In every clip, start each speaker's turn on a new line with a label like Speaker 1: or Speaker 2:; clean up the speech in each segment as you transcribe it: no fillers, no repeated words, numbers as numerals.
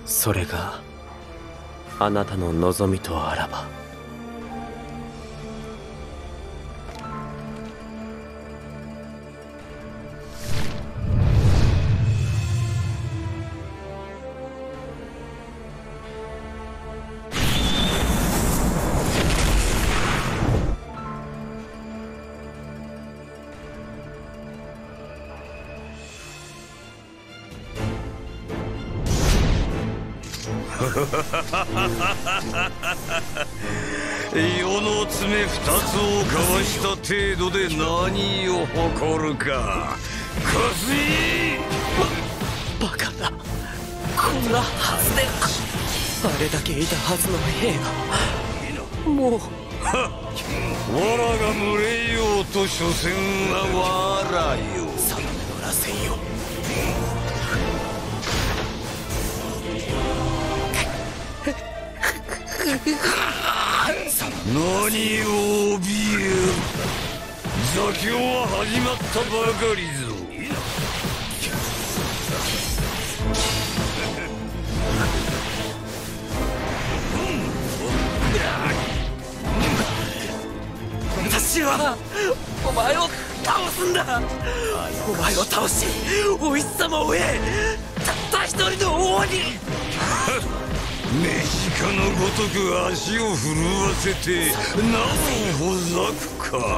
Speaker 1: それがあなたの望みとあらば。
Speaker 2: 世の爪二つを交わした程度で何を誇るか。カズイ！
Speaker 1: バカだ。こんなはずであれだけいたはずの兵がもう。
Speaker 2: わらが群れようと所詮はわらよ。
Speaker 1: その目の螺旋よ。
Speaker 2: 何を怯える。座興は始まったばかりぞ。
Speaker 1: 私はお前を倒すんだ。お前を倒しお日様を得、たった一人の王に。
Speaker 2: 目近のごとく足を震わせてなおほざくか。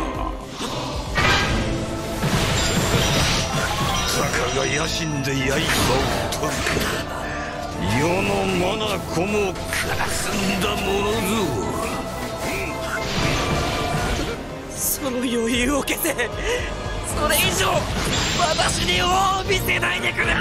Speaker 2: 鷹が野心で刃を取るか。世の眼も霞んだものぞ。
Speaker 1: その余裕を消せ。それ以上私に王を見せないでくれ。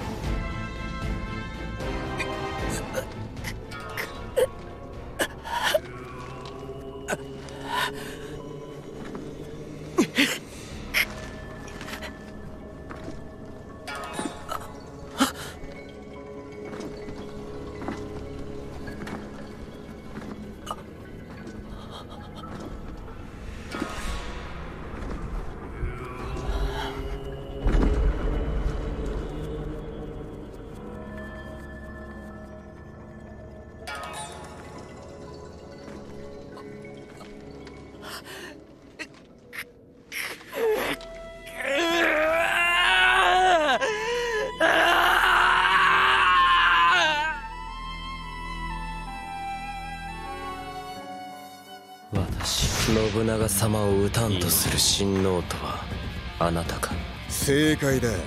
Speaker 1: 信長様を討たんとする親王とはあなたか。
Speaker 3: 正解だが、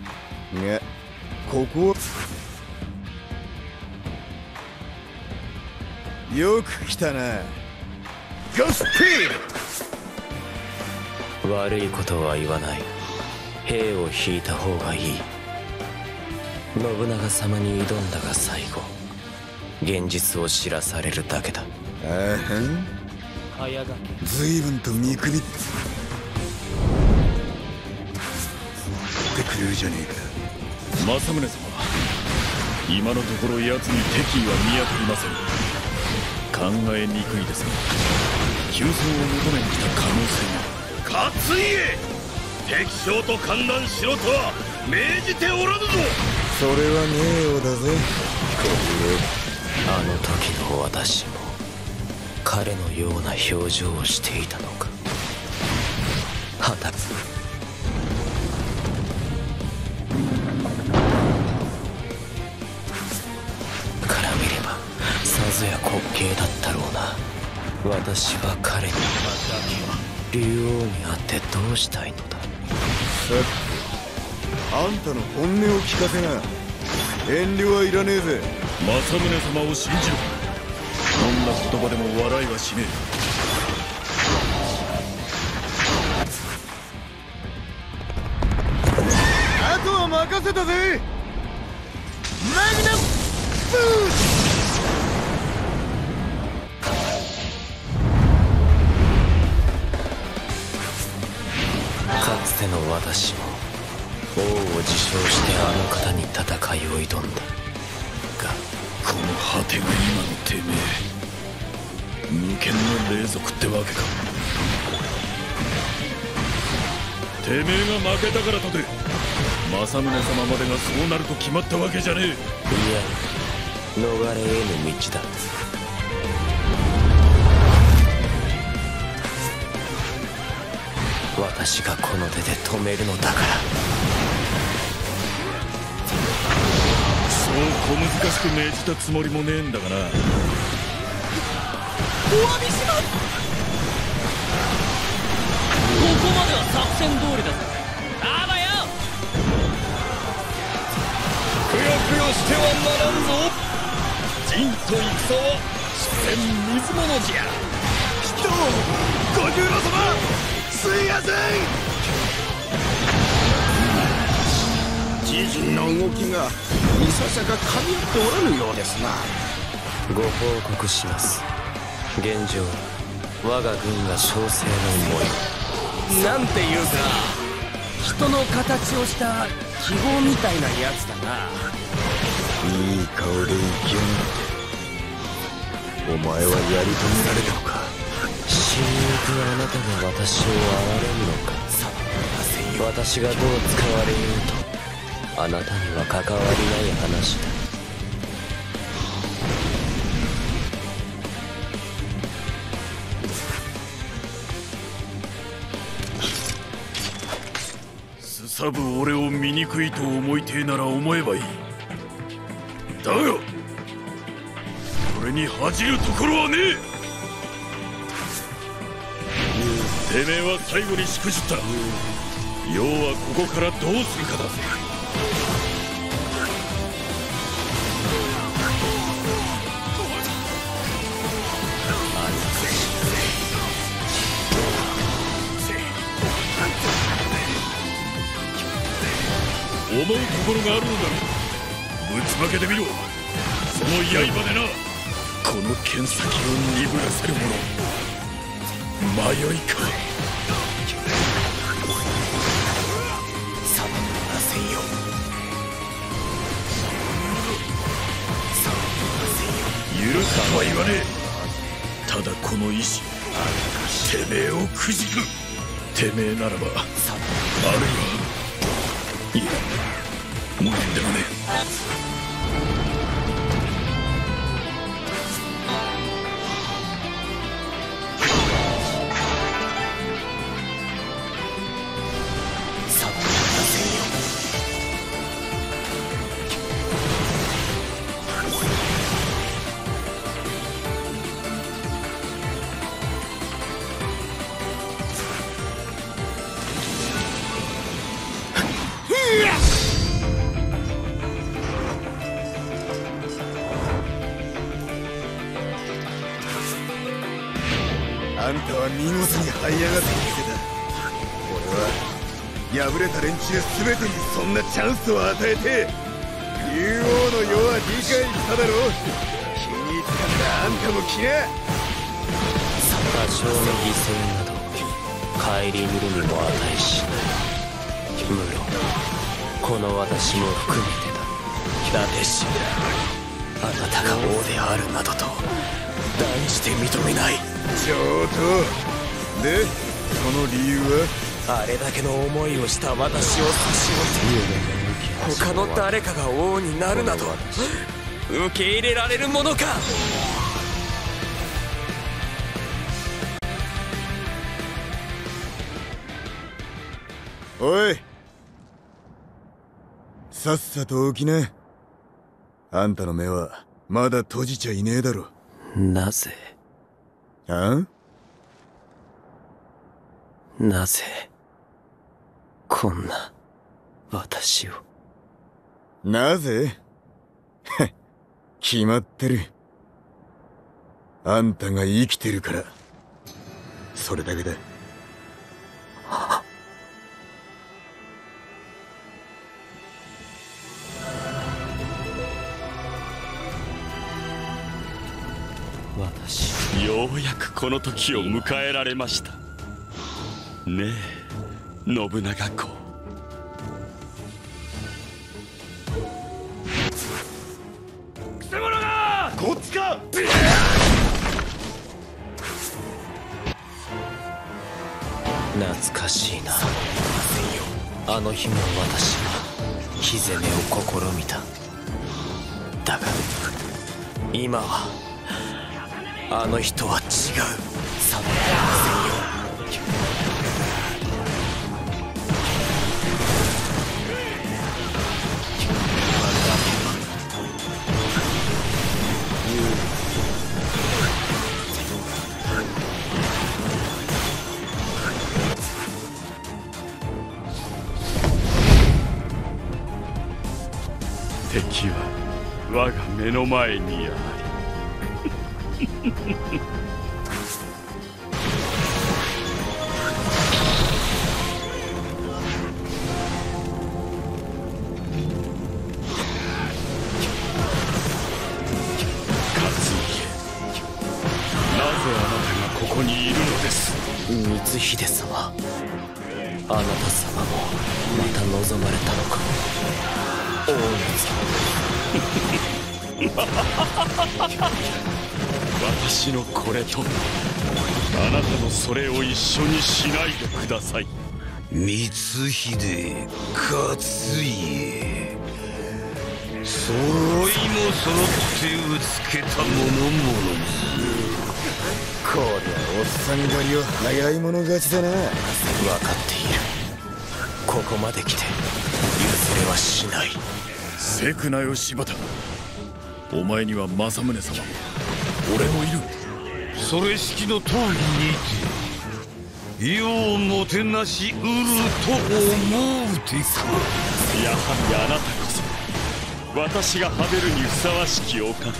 Speaker 3: ここはよく来たな。ゴスピード。
Speaker 1: 悪いことは言わない。兵を引いた方がいい。信長様に挑んだが最後現実を知らされるだけだ。
Speaker 3: あはん、随分と見くびってくれるじゃねえか。
Speaker 4: 政宗様、今のところ奴に敵意は見当たりません。考えにくいですが、急走を求めに来た可能性が。
Speaker 2: 勝家、敵将と観覧しろとは命じておらぬぞ。
Speaker 3: それは名誉だぜ。
Speaker 1: あの時の私も彼のような表情をしていたのか。はたから見ればさぞや滑稽だったろうな。私は彼に竜王に会ってどうしたいのだ。
Speaker 3: さて、あんたの本音を聞かせな。遠慮はいらねえぜ。
Speaker 4: 政宗様を信じろ。どんな言葉でも笑いはしね
Speaker 3: え。あとは任せたぜ。マグナムブース。
Speaker 1: かつての私も王を自称してあの方に戦いを挑んだが、
Speaker 4: この果てが今のてめえ、無権の霊族ってわけか。てめえが負けたからとて政宗様までがそうなると決まったわけじゃねえ。
Speaker 1: いや、 逃れ得ぬ道だ。私がこの手で止めるのだから。
Speaker 4: そう小難しく命じたつもりもねえんだがな。
Speaker 3: お詫びします。
Speaker 5: ここまでは作戦通りだぞ。あばよ。
Speaker 4: くよくよしてはならんぞ。陣と戦は所詮水物じゃ。
Speaker 3: 人ご重郎様、すいやせん。知人の動きがいささか噛み合っておらぬようですな。
Speaker 1: ご報告します。現状我が軍が小生の模様。
Speaker 5: なんていうか人の形をした記号みたいなやつだな。
Speaker 3: いい顔で生きやがって。お前はやり止められたのか。
Speaker 1: 死にゆくあなたが私を憐れむのか。私がどう使われようとあなたには関わりない話だ。
Speaker 4: すさぶ俺を醜いと思いてえなら思えばいい。だが俺に恥じるところはねえ。てめえは最後にしくじった。要はここからどうするかだ。思うところがあるのだろう。ぶつまけてみろ。その刃でな、この剣先を鈍らせるもの。迷いか。
Speaker 1: さばめませんよ。
Speaker 4: 許すとは言わねえ。ただこの意志、てめえをくじく。てめえならば、あるいはいや、なんでもねえ。
Speaker 3: あんたは見事に這い上がってみせた。俺は敗れた連中全てにそんなチャンスを与えて、竜王の世は理解しただろう。気に入ったんだ、あんたも来な。
Speaker 1: 多少の犠牲など顧みるにも値しない。無論この私も含めてだ。だてしあなたが王であるなどと断じて認めない。
Speaker 3: 上等で、その理由は？
Speaker 5: あれだけの思いをした私を差し置いて他の誰かが王になるなど受け入れられるものか。
Speaker 3: おい、さっさと起きな。あんたの目はまだ閉じちゃいねえだろ。
Speaker 1: なぜなぜこんな私を。
Speaker 3: なぜ決まってる。あんたが生きてるから、それだけだ。
Speaker 4: ようやくこの時を迎えられましたねえ、信長公。くせ者がこっちか。
Speaker 1: 懐かしいな。あの日も私は火攻めを試みた。だが
Speaker 5: 今はあの人は違う。さま
Speaker 4: 敵は我が目の前にあり。ここにいるのです。
Speaker 5: 光秀様、あなた様もまた望まれたのか。大
Speaker 4: 私のこれとあなたのそれを一緒にしないでください。
Speaker 2: 光秀勝家、揃いも揃ってうつけたもの
Speaker 3: こりゃおっさん狩りは早い者勝ちだな。
Speaker 5: 分かっている。ここまで来て譲れはしない。
Speaker 4: せくなよ柴田。お前には政宗様も俺もいる。
Speaker 2: それしきの通りにて世をもてなしうると思うてか。
Speaker 4: やはりあなたこそ私がはべるにふさわしきお方。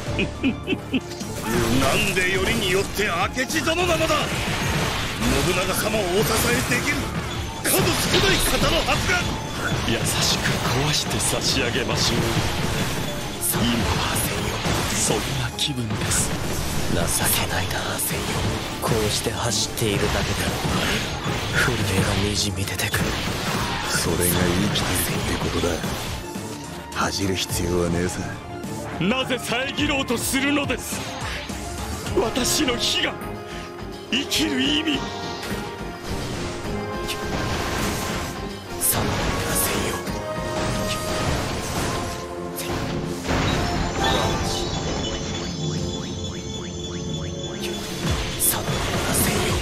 Speaker 2: なんでよりによって明智殿なのだ。信長様をお支えできる数少ない方のはずが。
Speaker 4: 優しく壊して差し上げましょう。今はそんな気分です。
Speaker 5: 情けないな。こうして走っているだけで震えがにじみ出てくる。
Speaker 3: それが生きてるってことだ。恥じる必要はねえさ。
Speaker 4: なぜ遮ろうとするのです。私の火が生きる意味。
Speaker 5: さまらせよ。さまらせよ。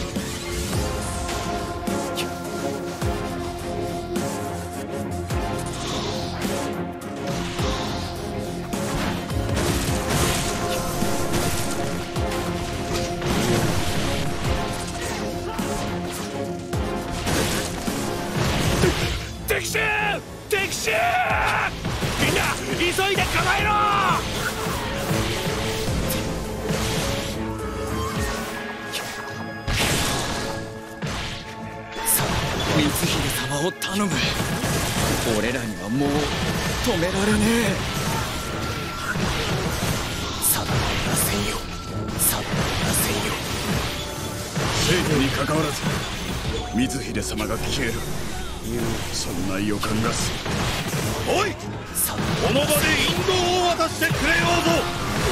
Speaker 4: 敵襲！敵襲！みんな急いで構えろ！
Speaker 6: 光秀様を頼む。俺らにはもう止められねえ。
Speaker 5: さまらせよ。さまらせよ。
Speaker 4: 生徒にかかわらず光秀様が消える。そんな予感がする。
Speaker 2: おい、この場で引導を渡してくれようぞ。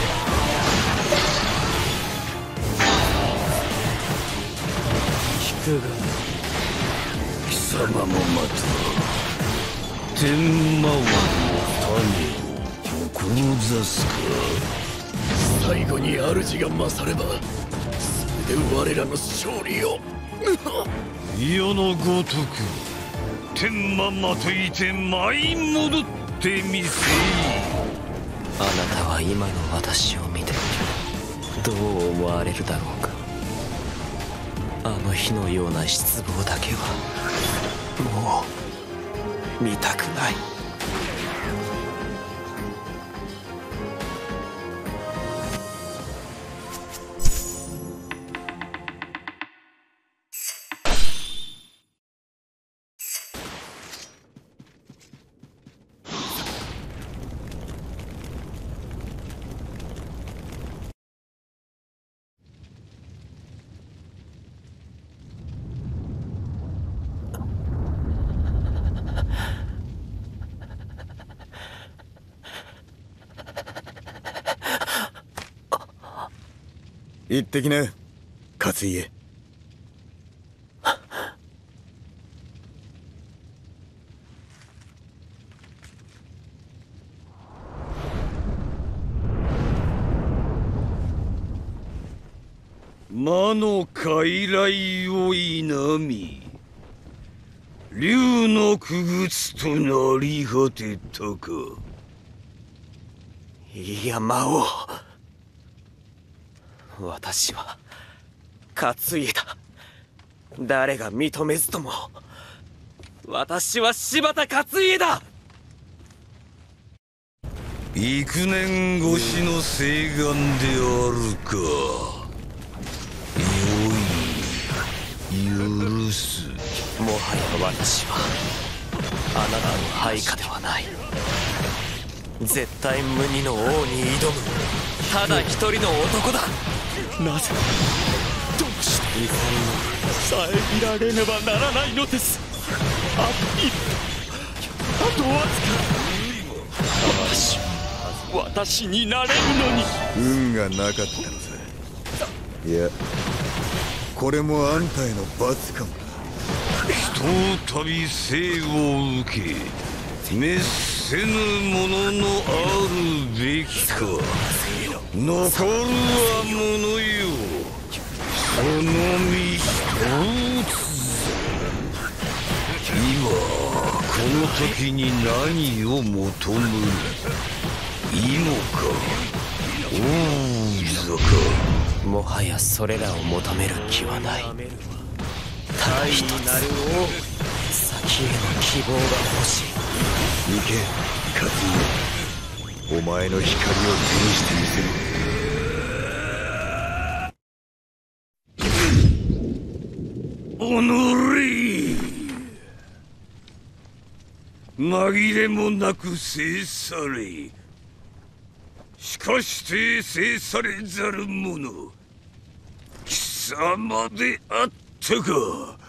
Speaker 5: 聞くが
Speaker 2: 貴様もまた天魔王の種を志すか。
Speaker 4: 最後に主が勝ればそれで我らの勝利を。
Speaker 2: 世のごとく天魔まといて舞い戻ってみせい。
Speaker 5: あなたは今の私を見てどう思われるだろうか。あの日のような失望だけはもう見たくない。
Speaker 3: 行ってきな勝家。
Speaker 2: 魔の傀儡を否み竜の傀儡となり果てたか。
Speaker 5: いや魔王、私は勝家だ。誰が認めずとも私は柴田勝家だ。
Speaker 2: 幾年越しの誓願であるか。よい許す。
Speaker 5: もはや私はあなたの配下ではない。絶対無二の王に挑むただ一人の男だ。なぜどうして遮られねばならないのです。あと一歩、あとわずか。私になれるのに。
Speaker 3: 運がなかったのさ。いや、これもあんたへの罰かもな。
Speaker 2: ひとたび生を受け滅せぬもののあるべきか。残るはものよ、その身一つ。今この時に何を求む。今か王座か。
Speaker 5: もはやそれらを求める気はない。ただ一つ先への希望が欲しい。
Speaker 3: 行け勝家、お前の光を手にしてみせる。
Speaker 2: おのれ、紛れもなく制され、しかして制されざる者貴様であったか。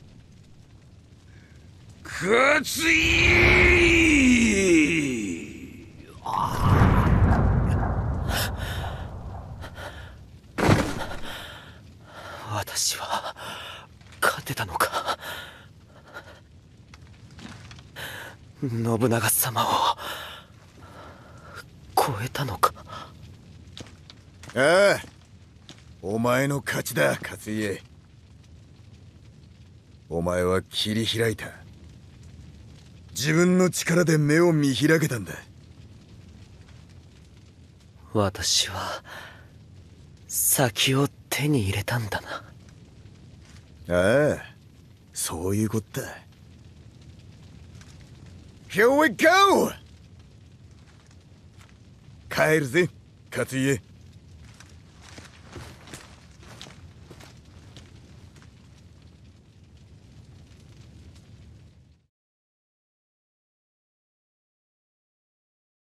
Speaker 2: 勝家。
Speaker 5: 私は勝てたのか。信長様を超えたのか。
Speaker 3: ああ、お前の勝ちだ勝家。お前は切り開いた。自分の力で目を見開けたんだ。
Speaker 5: 私は先を手に入れたんだな。
Speaker 3: ああ、そういうことだ。Here we go! 帰るぜ勝家。